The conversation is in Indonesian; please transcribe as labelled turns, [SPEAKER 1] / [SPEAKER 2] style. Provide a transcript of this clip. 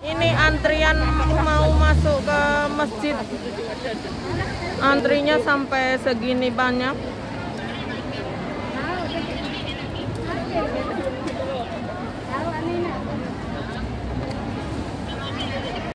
[SPEAKER 1] Ini antrian mau masuk ke masjid. Antrinya sampai segini banyak.